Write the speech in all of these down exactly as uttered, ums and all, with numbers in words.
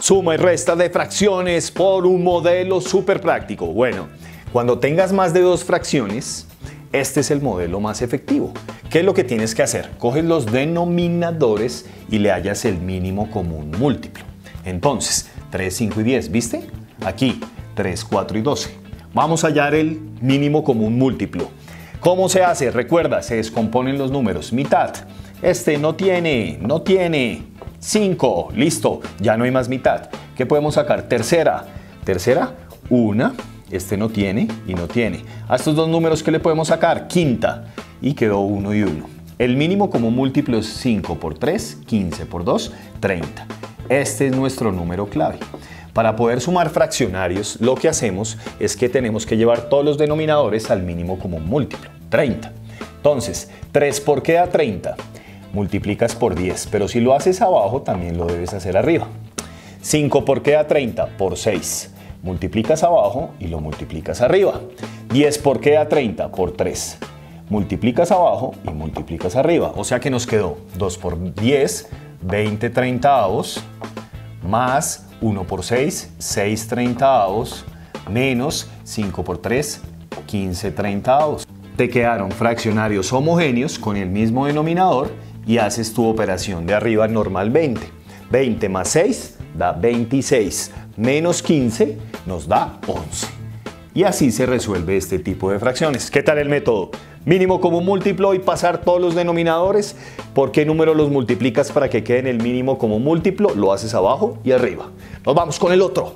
Suma y resta de fracciones por un modelo súper práctico. Bueno, cuando tengas más de dos fracciones, este es el modelo más efectivo. ¿Qué es lo que tienes que hacer? Coges los denominadores y le hallas el mínimo común múltiplo. Entonces, tres, cinco y diez, ¿viste? Aquí, tres, cuatro y doce. Vamos a hallar el mínimo común múltiplo. ¿Cómo se hace? Recuerda, se descomponen los números. Mitad. Este no tiene, no tiene. cinco. Listo, ya no hay más mitad. ¿Qué podemos sacar? Tercera. Tercera, una. Este no tiene y no tiene. A estos dos números, ¿qué le podemos sacar? Quinta. Y quedó uno y uno. El mínimo común múltiplo es cinco por tres, quince por dos, treinta. Este es nuestro número clave. Para poder sumar fraccionarios, lo que hacemos es que tenemos que llevar todos los denominadores al mínimo común múltiplo, treinta. Entonces, tres por qué da treinta. Multiplicas por diez, pero si lo haces abajo, también lo debes hacer arriba. cinco por qué da treinta, por seis. Multiplicas abajo y lo multiplicas arriba. diez por qué da treinta, por tres. Multiplicas abajo y multiplicas arriba. O sea que nos quedó dos por diez, veinte treintaavos, más uno por seis, seis treintaavos, menos cinco por tres, quince treintaavos. Te quedaron fraccionarios homogéneos con el mismo denominador y haces tu operación de arriba normalmente. veinte más seis da veintiséis, menos quince nos da once. Y así se resuelve este tipo de fracciones. ¿Qué tal el método? Mínimo común múltiplo y pasar todos los denominadores. ¿Por qué número los multiplicas para que queden el mínimo común múltiplo? Lo haces abajo y arriba. Nos vamos con el otro.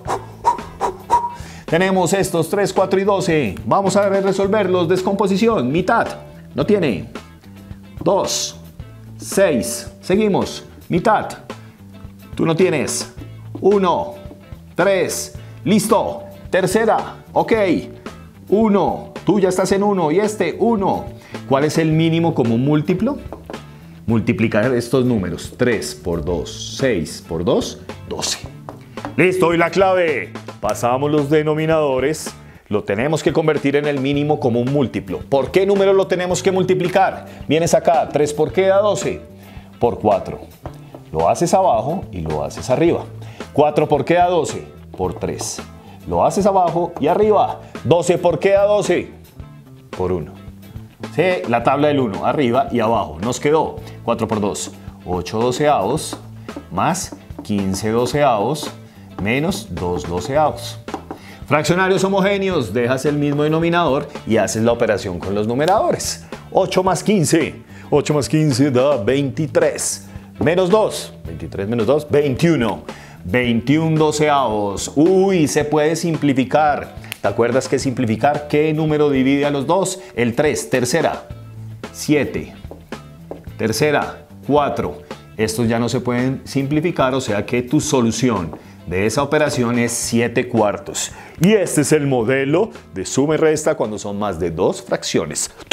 Tenemos estos tres, cuatro y doce. Vamos a resolverlos. Descomposición. Mitad. No tiene. dos. seis. Seguimos. Mitad. Tú no tienes. uno. tres. Listo. Tercera. Ok. uno. Tú ya estás en uno y este uno. ¿Cuál es el mínimo común múltiplo? Multiplicar estos números. tres por dos, seis por dos, doce. Listo, y la clave. Pasamos los denominadores. Lo tenemos que convertir en el mínimo común múltiplo. ¿Por qué número lo tenemos que multiplicar? Vienes acá. tres por qué da doce. Por cuatro. Lo haces abajo y lo haces arriba. cuatro por qué da doce. Por tres. Lo haces abajo y arriba. doce por qué da doce. Por uno. Sí, la tabla del uno, arriba y abajo. Nos quedó cuatro por dos, ocho doceavos, más quince doceavos, menos dos doceavos. Fraccionarios homogéneos, dejas el mismo denominador y haces la operación con los numeradores. ocho más quince. ocho más quince da veintitrés. Menos dos. veintitrés menos dos, veintiuno. veintiún doceavos. Uy, se puede simplificar. ¿Te acuerdas que simplificar? ¿Qué número divide a los dos? El tres. Tercera, siete. Tercera, cuatro. Estos ya no se pueden simplificar, o sea que tu solución de esa operación es siete cuartos. Y este es el modelo de suma y resta cuando son más de dos fracciones.